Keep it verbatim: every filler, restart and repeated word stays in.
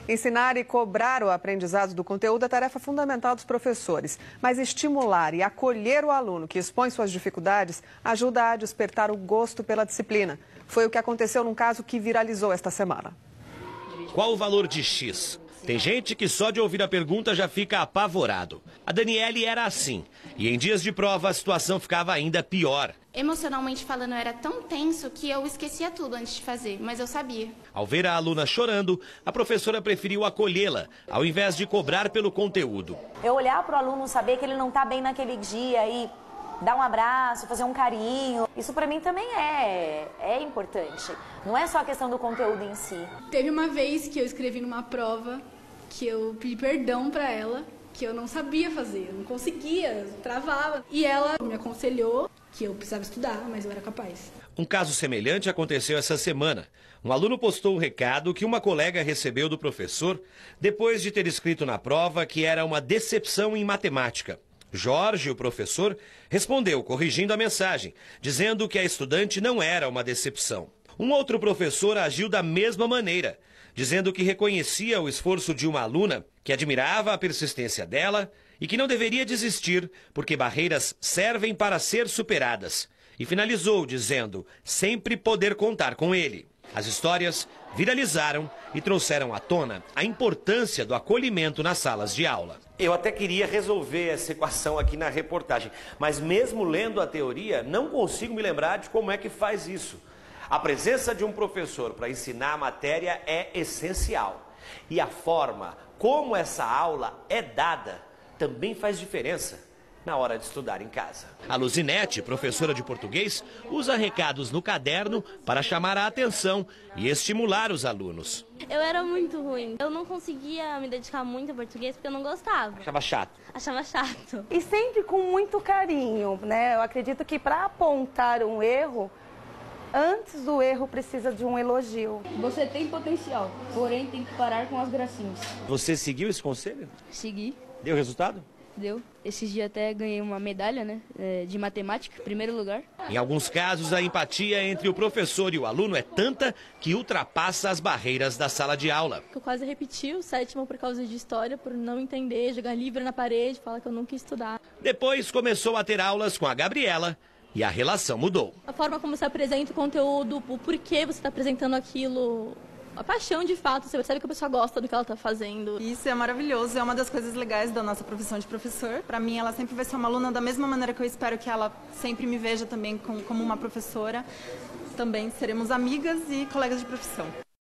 Ensinar e cobrar o aprendizado do conteúdo é tarefa fundamental dos professores. Mas estimular e acolher o aluno que expõe suas dificuldades ajuda a despertar o gosto pela disciplina. Foi o que aconteceu num caso que viralizou esta semana. Qual o valor de X? Tem gente que só de ouvir a pergunta já fica apavorado. A Daniele era assim. E em dias de prova a situação ficava ainda pior. Emocionalmente falando, era tão tenso que eu esquecia tudo antes de fazer, mas eu sabia. Ao ver a aluna chorando, a professora preferiu acolhê-la, ao invés de cobrar pelo conteúdo. Eu olhar para o aluno, saber que ele não está bem naquele dia e dar um abraço, fazer um carinho, isso para mim também é, é importante. Não é só a questão do conteúdo em si. Teve uma vez que eu escrevi numa prova que eu pedi perdão para ela, que eu não sabia fazer, eu não conseguia, eu travava. E ela me aconselhou que eu precisava estudar, mas eu era capaz. Um caso semelhante aconteceu essa semana. Um aluno postou um recado que uma colega recebeu do professor depois de ter escrito na prova que era uma decepção em matemática. Jorge, o professor, respondeu corrigindo a mensagem, dizendo que a estudante não era uma decepção. Um outro professor agiu da mesma maneira, dizendo que reconhecia o esforço de uma aluna, que admirava a persistência dela e que não deveria desistir, porque barreiras servem para ser superadas. E finalizou dizendo sempre poder contar com ele. As histórias viralizaram e trouxeram à tona a importância do acolhimento nas salas de aula. Eu até queria resolver essa equação aqui na reportagem, mas mesmo lendo a teoria, não consigo me lembrar de como é que faz isso. A presença de um professor para ensinar a matéria é essencial. E a forma como essa aula é dada também faz diferença na hora de estudar em casa. A Luzinete, professora de português, usa recados no caderno para chamar a atenção e estimular os alunos. Eu era muito ruim. Eu não conseguia me dedicar muito ao português porque eu não gostava. Achava chato. Achava chato. E sempre com muito carinho, né? Eu acredito que para apontar um erro, antes do erro precisa de um elogio. Você tem potencial, porém tem que parar com as gracinhas. Você seguiu esse conselho? Segui. Deu resultado? Deu. Esses dias até ganhei uma medalha, né, de matemática, primeiro lugar. Em alguns casos, a empatia entre o professor e o aluno é tanta que ultrapassa as barreiras da sala de aula. Eu quase repeti o sétimo por causa de história, por não entender, jogar livro na parede, falar que eu nunca ia estudar. Depois começou a ter aulas com a Gabriela e a relação mudou. A forma como você apresenta o conteúdo, o porquê você está apresentando aquilo, a paixão de fato, você percebe que a pessoa gosta do que ela está fazendo. Isso é maravilhoso, é uma das coisas legais da nossa profissão de professor. Para mim, ela sempre vai ser uma aluna da mesma maneira que eu espero que ela sempre me veja também como uma professora. Também seremos amigas e colegas de profissão.